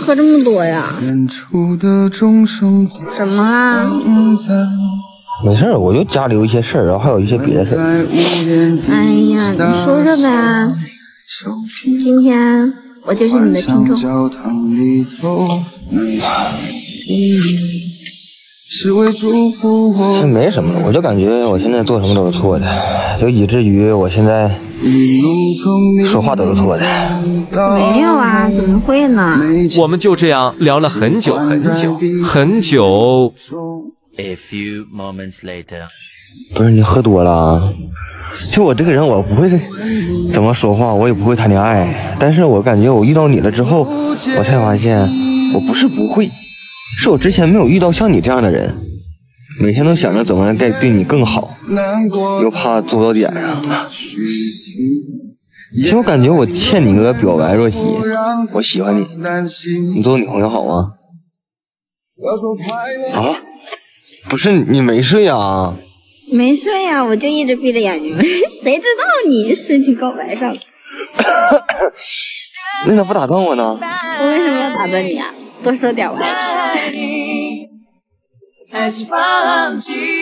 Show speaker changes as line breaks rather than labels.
喝这么多呀？怎么啦？
没事儿，我就家里有一些事儿，然后还有一些别的事儿。
哎呀，你说说呗。今天我就是你的听众。
这没什么，我就感觉我现在做什么都是错的，就以至于我现在说话都是错的。
没有啊，怎么会呢？
我们就这样聊了很久很久很久。
A few moments later，
不是你喝多了啊？就我这个人，我不会怎么说话，我也不会谈恋爱。但是我感觉我遇到你了之后，我才发现我不是不会，是我之前没有遇到像你这样的人，每天都想着怎么该对你更好，又怕做到点上。其实我感觉我欠你个表白，若曦，我喜欢你，你做我女朋友好吗？啊？不是你没睡啊？
没睡呀，我就一直闭着眼睛，谁知道你申请告白上了？
那咋不打断我呢？
我为什么要打断你啊？多说点我爱听。